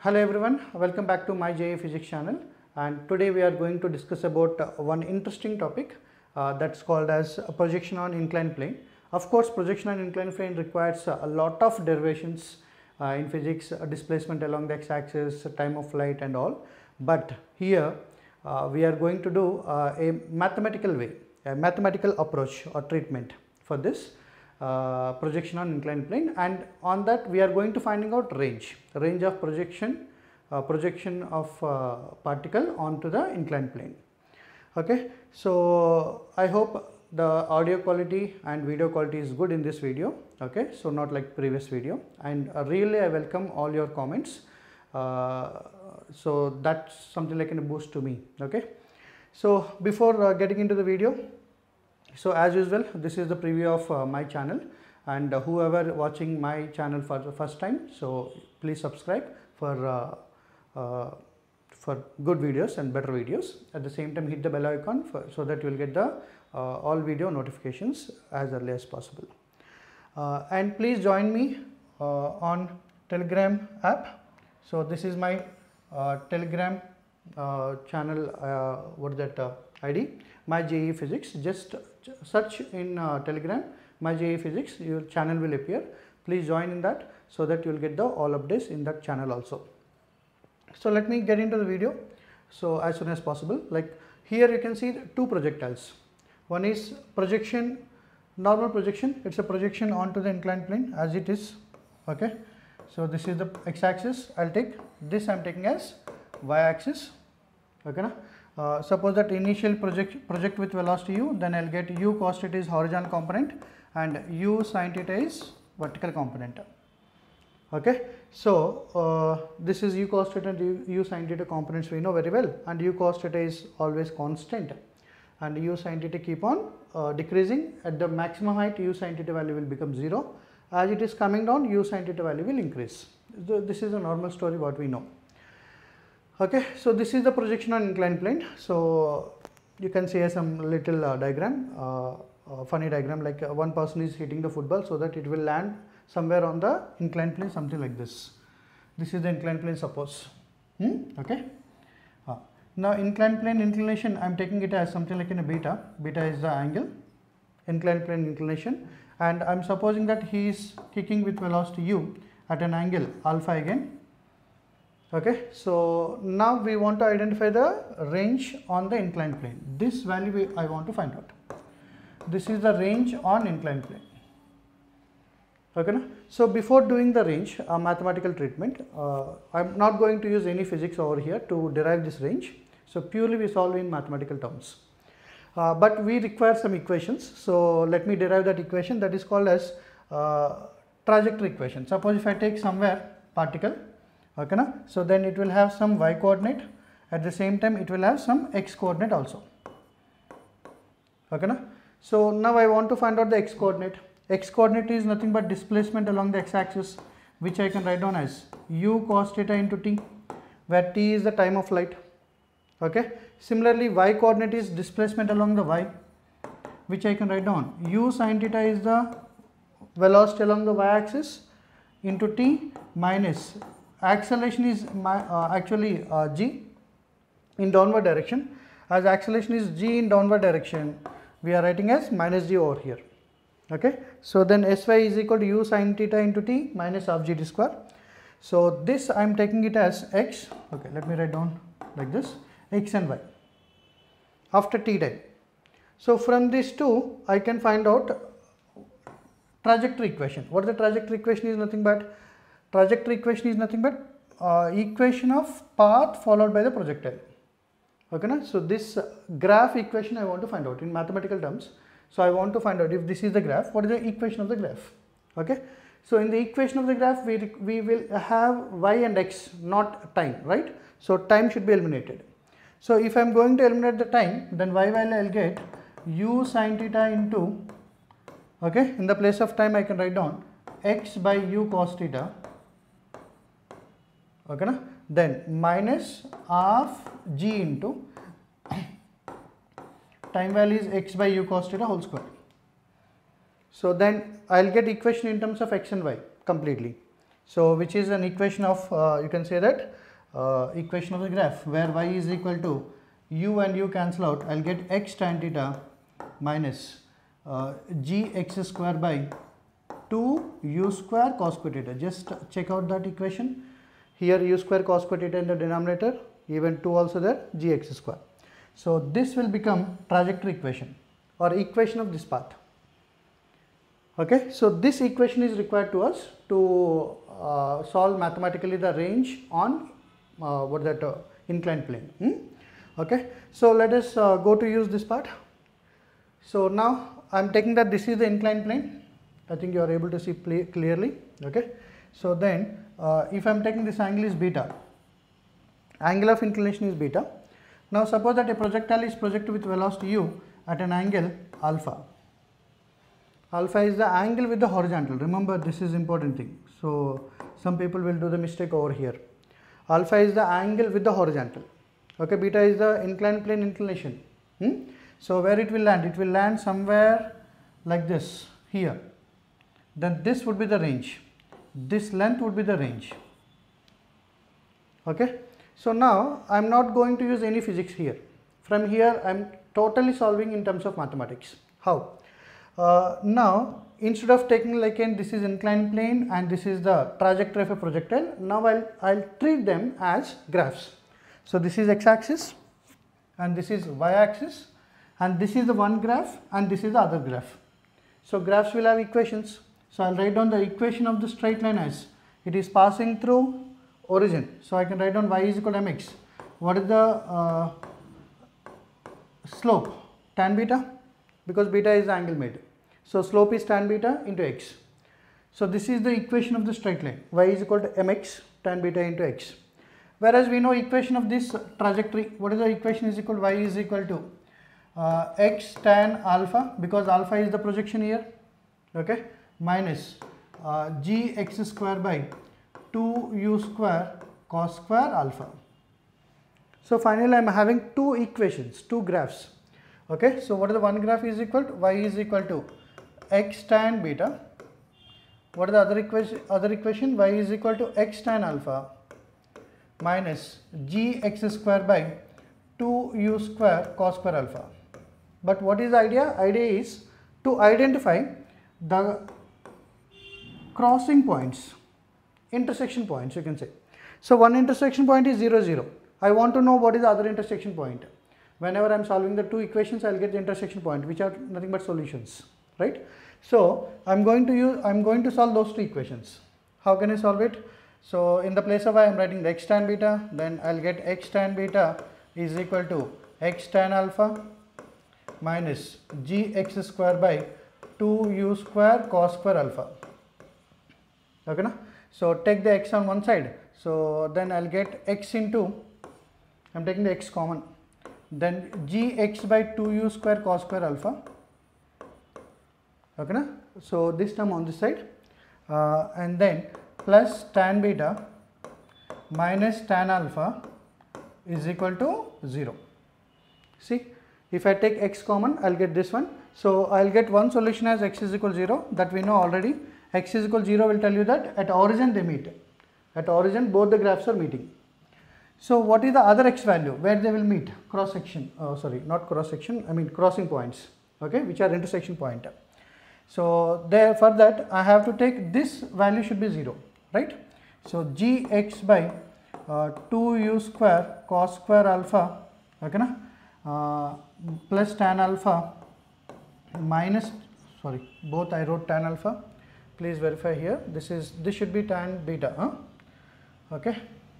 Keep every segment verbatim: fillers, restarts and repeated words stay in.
Hello everyone, welcome back to my J A Physics channel, and today we are going to discuss about uh, one interesting topic uh, that's called as a projection on inclined plane. Of course, projection on inclined plane requires uh, a lot of derivations uh, in physics, uh, displacement along the x-axis, time of flight and all, but here uh, we are going to do uh, a mathematical way, a mathematical approach or treatment for this uh, projection on inclined plane, and on that we are going to finding out range, range of projection, uh, projection of uh, particle onto the inclined plane. Okay, so I hope the audio quality and video quality is good in this video. Okay, so not like previous video, and uh, really I welcome all your comments. Uh, so that's something like a boost to me. Okay, so before uh, getting into the video, so as usual, this is the preview of uh, my channel, and uh, whoever watching my channel for the first time, so please subscribe for uh, uh, for good videos and better videos. At the same time, hit the bell icon for, so that you will get the uh, all video notifications as early as possible. Uh, and please join me uh, on Telegram app. So this is my uh, Telegram uh, channel. Uh, what is that uh, I D? My J E Physics. Just search in uh, Telegram My J E Physics. Your channel will appear. Please join in that so that you will get the all updates in that channel also. So let me get into the video. So as soon as possible. Like here you can see the two projectiles. One is projection, normal projection. It's a projection onto the inclined plane as it is. Okay. So this is the x-axis. I'll take this. I'm taking as y-axis. Okay. Na? Uh, suppose that initial project project with velocity u, then I'll get u cos theta is horizontal component and u sin theta is vertical component. Okay, so uh, this is u cos theta and u, u sin theta components we know very well, and u cos theta is always constant, and u sin theta keep on uh, decreasing. At the maximum height, u sin theta value will become zero. As it is coming down, u sin theta value will increase. So this is a normal story what we know. Okay, so this is the projection on inclined plane. So you can see some little uh, diagram, uh, uh, funny diagram, like uh, one person is hitting the football so that it will land somewhere on the inclined plane, something like this. This is the inclined plane, suppose. Hmm? Okay. Uh, now inclined plane inclination, I am taking it as something like in a beta. Beta is the angle, inclined plane inclination, and I am supposing that he is kicking with velocity u at an angle alpha again. Okay, so now we want to identify the range on the inclined plane. This value we, I want to find out. This is the range on inclined plane. Okay, na? So before doing the range uh, mathematical treatment, uh, I am not going to use any physics over here to derive this range. So purely we solve in mathematical terms. Uh, but we require some equations. So let me derive that equation, that is called as uh, trajectory equation. Suppose if I take somewhere particle. Okay, na? So then it will have some y coordinate, at the same time it will have some x coordinate also. Okay, na? So now I want to find out the x coordinate. X coordinate is nothing but displacement along the x axis, which I can write down as u cos theta into t, where t is the time of flight. Okay. Similarly, y coordinate is displacement along the y, which I can write down u sin theta is the velocity along the y axis into t minus acceleration is my, uh, actually uh, g in downward direction. As acceleration is g in downward direction, we are writing as minus g over here. Okay, so then Sy is equal to u sin theta into t minus half gt square. So this I am taking it as x. Okay, let me write down like this, x and y after t time. So from these two I can find out trajectory equation. What is the trajectory equation? Is nothing but trajectory equation is nothing but uh, equation of path followed by the projectile. Okay, na? So this uh, graph equation I want to find out in mathematical terms. So I want to find out if this is the graph, what is the equation of the graph. Okay, so in the equation of the graph we, we will have y and x, not time, right? So time should be eliminated. So if I am going to eliminate the time, then y value I will get u sin theta into, okay, in the place of time I can write down x by u cos theta. Okay, na? Then minus half g into time value is x by u cos theta whole square. So then I will get equation in terms of x and y completely. So which is an equation of, uh, you can say that uh, equation of the graph, where y is equal to u and u cancel out. I'll get x tan theta minus uh, gx square by two u square cos square theta. Just check out that equation. Here u square cos square theta in the denominator, even two also there, gx square. So this will become trajectory equation or equation of this path. Okay, so this equation is required to us to uh, solve mathematically the range on uh, what that uh, inclined plane. Hmm? Okay, so let us uh, go to use this part. So now I am taking that this is the inclined plane. I think you are able to see clearly. Okay, so then uh, if I am taking this angle is beta, angle of inclination is beta. Now suppose that a projectile is projected with velocity u at an angle alpha. Alpha is the angle with the horizontal. Remember, this is important thing. So some people will do the mistake over here. Alpha is the angle with the horizontal. Okay, beta is the inclined plane inclination. Hmm? So where it will land? It will land somewhere like this here. Then this would be the range. This length would be the range. Okay. So now I am not going to use any physics here. From here I am totally solving in terms of mathematics. How? Uh, now instead of taking like an this is inclined plane and this is the trajectory of a projectile, now I'll I'll treat them as graphs. So this is x-axis and this is y-axis, and this is the one graph and this is the other graph. So graphs will have equations. So I'll write down the equation of the straight line as it is passing through origin. So I can write down y is equal to mx. What is the uh, slope? Tan beta, because beta is the angle made. So slope is tan beta into x. So this is the equation of the straight line. Y is equal to mx tan beta into x. Whereas we know equation of this trajectory. What is the equation is equal to y is equal to uh, x tan alpha, because alpha is the projection here. Okay, minus uh, gx square by two u square cos square alpha. So finally I am having two equations, two graphs. Okay, so what is the one graph is equal to? Y is equal to x tan beta. What is the other equation? Other equation, y is equal to x tan alpha minus gx square by two u square cos square alpha. But what is the idea? Idea is to identify the crossing points, intersection points, you can say. So one intersection point is zero zero. I want to know what is the other intersection point. Whenever I am solving the two equations, I will get the intersection point, which are nothing but solutions, right? So I am going to use, I am going to solve those two equations. How can I solve it? So in the place of y, I am writing the x tan beta, then I will get x tan beta is equal to x tan alpha minus gx square by two u square cos square alpha. Okay, na? So take the x on one side. So then I will get x into, I am taking the x common, then gx by two u square cos square alpha. Okay, na? So this term on this side, uh, and then plus tan beta minus tan alpha is equal to zero. See, if I take x common, I will get this one. So I will get one solution as x is equal to zero, that we know already. X is equal to zero will tell you that at origin they meet. At origin both the graphs are meeting. So what is the other x value where they will meet? Cross section, oh sorry, not cross section, I mean crossing points, okay, which are intersection point. So there, for that I have to take this value should be zero, right? So gx by uh, two u square cos square alpha, okay, na? Uh, plus tan alpha minus, sorry, both I wrote tan alpha. Please verify here. This is, this should be tan beta, huh? Okay.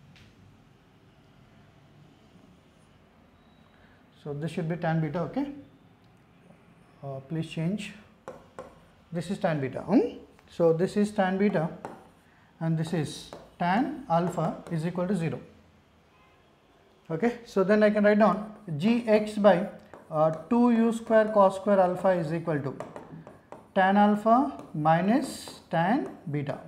So this should be tan beta, okay. Uh, please change. This is tan beta. Hmm? So this is tan beta, and this is tan alpha is equal to zero. Okay. So then I can write down gx by uh, two u square cos square alpha is equal to tan alpha minus tan beta.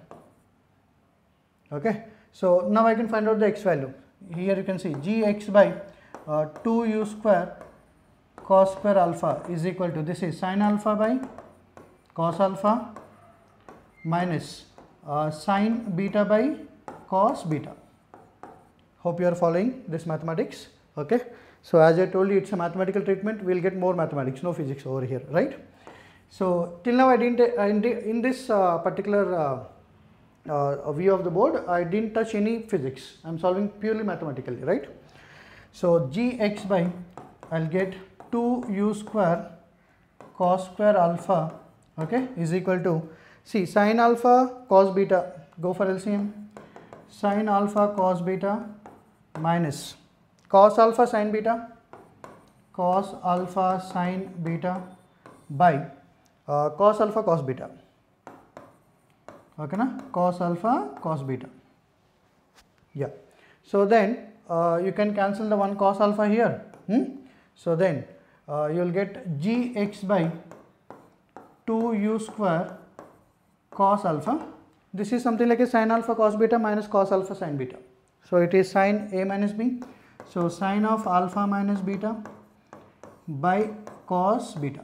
Okay. So now I can find out the x value. Here you can see gx by uh, two u square cos square alpha is equal to, this is sin alpha by cos alpha minus uh, sine beta by cos beta. Hope you are following this mathematics. Okay, so as I told you, it's a mathematical treatment. We'll get more mathematics, no physics over here, right? So till now I didn't, I didn't in this uh, particular uh, uh, view of the board, I didn't touch any physics. I'm solving purely mathematically, right? So gx by, I'll get two u square cos square alpha, okay, is equal to, see, sine alpha cos beta, go for L C M, sine alpha cos beta minus cos alpha sine beta, cos alpha sine beta by uh, cos alpha cos beta, okay na, cos alpha cos beta, yeah. So then uh, you can cancel the one cos alpha here, hmm? So then uh, you will get gx by two u square cos alpha. This is something like a sin alpha cos beta minus cos alpha sin beta. So it is sin a minus b. So sin of alpha minus beta by cos beta.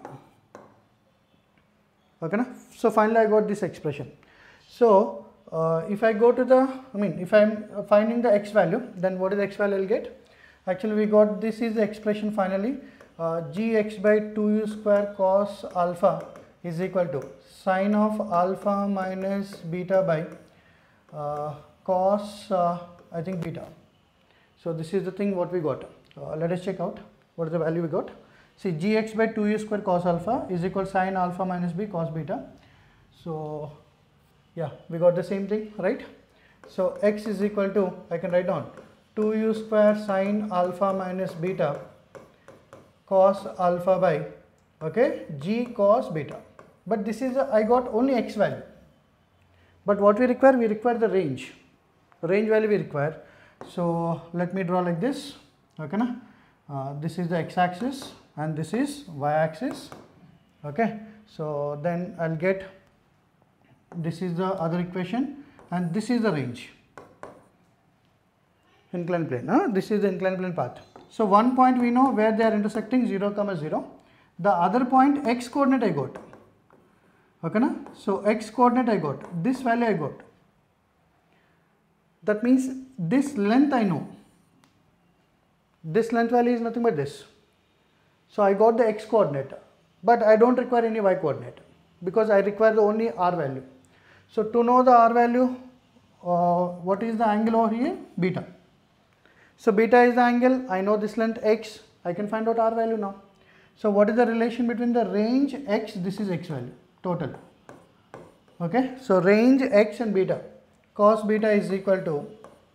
Okay na? So finally I got this expression. So uh, if I go to the, I mean if I am finding the x value, then what is the x value I will get? Actually we got, this is the expression finally, uh, gx by two u square cos alpha is equal to sine of alpha minus beta by uh, cos uh, I think beta. So this is the thing what we got. Uh, let us check out what is the value we got. See, gx by two u square cos alpha is equal to sine alpha minus b cos beta. So yeah, we got the same thing, right? So x is equal to, I can write down two u square sine alpha minus beta cos alpha by, okay, g cos beta. But this is a, I got only x value. But what we require, we require the range. Range value we require. So let me draw like this. Okay, na? Uh, this is the x-axis and this is y-axis. Okay, so then I'll get, this is the other equation and this is the range. Inclined plane. Huh? This is the inclined plane path. So one point we know where they are intersecting, zero comma zero. The other point x coordinate I got. Okay na? So x coordinate I got, this value I got. That means this length I know. This length value is nothing but this. So I got the x coordinate, but I don't require any y coordinate because I require the only r value. So to know the r value, uh, what is the angle over here? Beta. So beta is the angle, I know this length x, I can find out r value now. So what is the relation between the range x, this is x value, total. Okay, so range x and beta, cos beta is equal to,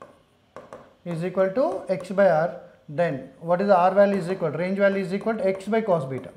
is equal to x by r. Then what is the r value is equal, range value is equal to x by cos beta.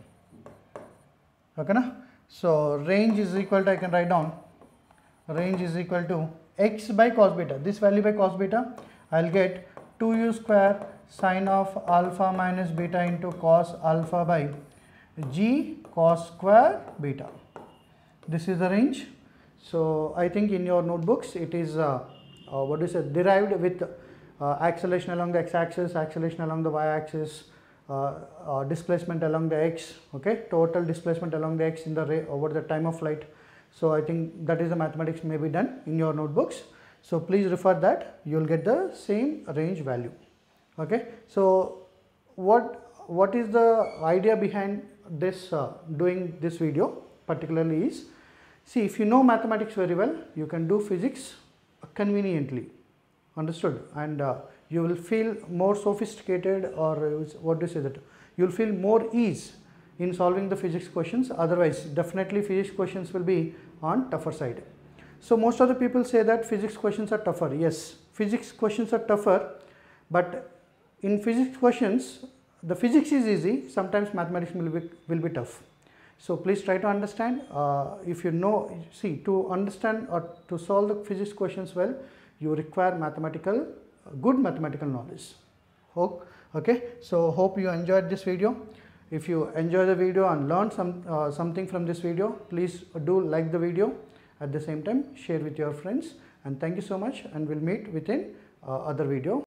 Okay na? So range is equal to, I can write down, range is equal to x by cos beta, this value by cos beta, I will get two u square sine of alpha minus beta into cos alpha by g cos square beta. This is the range. So I think in your notebooks it is uh, uh, what is it, derived with uh, acceleration along the x-axis, acceleration along the y-axis, uh, uh, displacement along the x, okay, total displacement along the x in the ray over the time of flight. So I think that is the mathematics may be done in your notebooks. So please refer that, you will get the same range value. Okay, so what what is the idea behind this uh, doing this video particularly is, see, if you know mathematics very well, you can do physics conveniently, understood, and uh, you will feel more sophisticated, or what do you say that, you will feel more ease in solving the physics questions. Otherwise definitely physics questions will be on tougher side. So most of the people say that physics questions are tougher. Yes, physics questions are tougher, but in physics questions the physics is easy, sometimes mathematics will be, will be tough. So please try to understand, uh, if you know, see, to understand or to solve the physics questions well, you require mathematical, good mathematical knowledge. Hope, okay, so hope you enjoyed this video. If you enjoy the video and learn some uh, something from this video, please do like the video. At the same time, share with your friends, and thank you so much, and we'll meet within uh, other video.